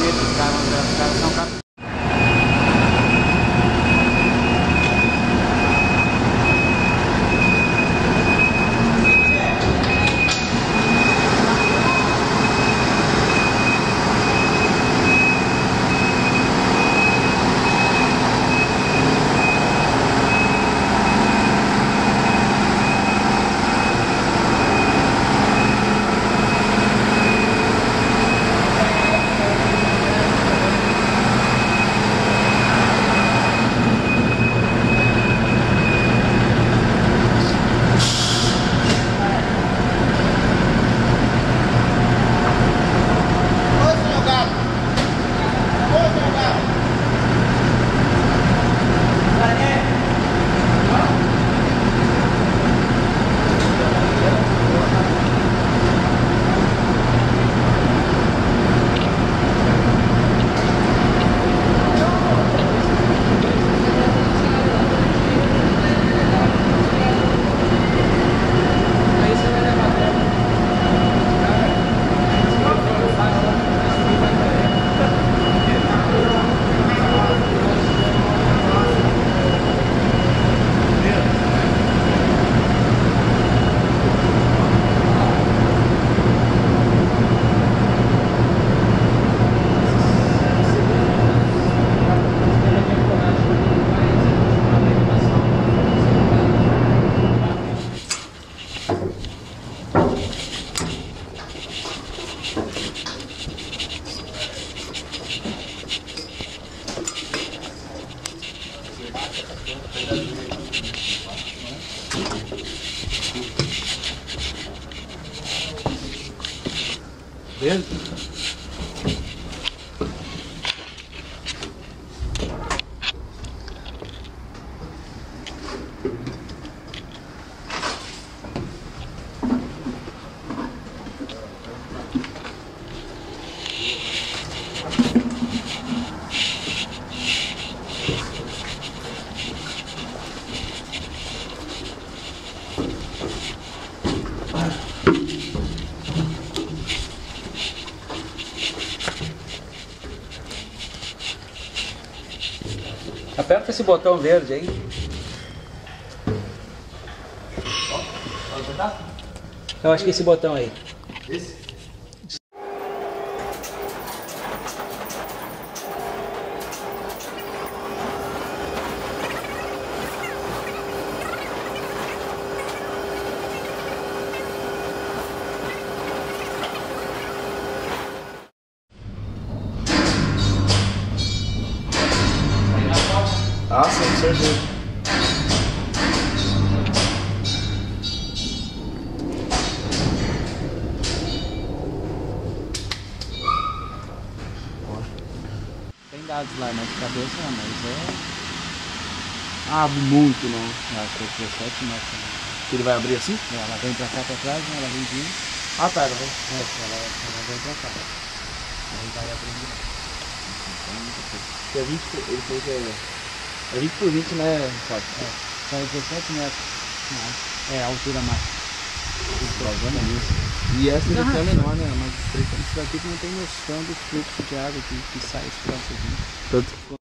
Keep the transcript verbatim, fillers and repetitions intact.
bonito, os caras, os caras são caras. Verde? Aperta esse botão verde aí. Eu acho que esse botão aí. Esse? Ah, sim, com certeza. Tem dados lá, né? De cabeça, não, mas é... Abre muito, não. Ah, tem dezessete metros. Né? Ele vai abrir assim? Ela vem pra cá, pra trás, né? Ela vem vindo. Ah, tá, ela vai. É, ela, ela vem pra cá. Aí vai abrindo. Tem muita coisa. Que é vinte, ele falou que é... É vinte por vinte, né, Ricardo? É, são dezessete metros. Não, é a altura máxima. E essa Não, daqui é menor, né? Mas isso daqui não tem noção do fluxo de água que, que sai esse troço aqui. tanto